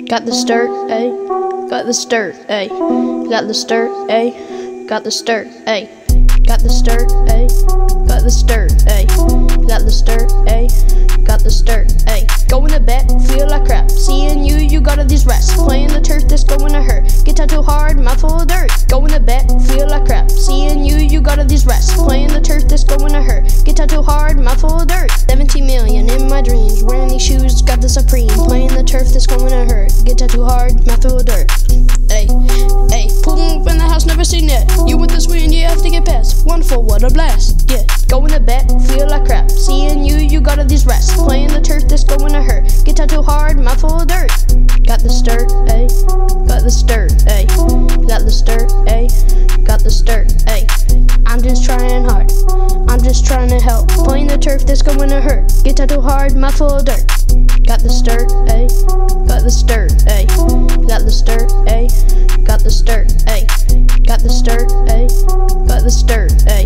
Got the stir, ayy. Got the stir, ayy. Got the stir, ayy. Got the stir, ayy. Got the stir, ayy. Got the stir, ayy. Got the stir, ayy. Got the stir, ayy. Going to bed, feel like crap. Seeing you got all these rest. Playing the turf, that's going to hurt. Guitar too hard, mouth full of dirt. Going to bed, feel like crap. Seeing you got all these rest. Playing the turf, that's going to hurt. Guitar too hard, mouth full of dirt. 17 million in my dreams. Wearing these shoes, got the Supreme. Playing the turf, that's going to hurt. Guitar too hard, mouth full of dirt. Ayy, ayy. Pulling up in the house, never seen that. You with the swing, you have to get past. Wonderful, what a blast. Yeah, going to bed, feel like crap. Seeing you got all these rests. Playing the turf, that's going to hurt. Guitar too hard, mouth full of dirt. Got the stir, ayy. Got the stir, ayy. Got the stir, ayy. Got the stir, ayy. I'm just trying hard. I'm just trying to help. Playing the turf, that's going to hurt. Guitar too hard, mouth full of dirt. Got the stir, ayy. Got the stir, ayy. Got the stir, ayy. Got the stir, ayy. Got the stir, ayy. Got the stir, ayy.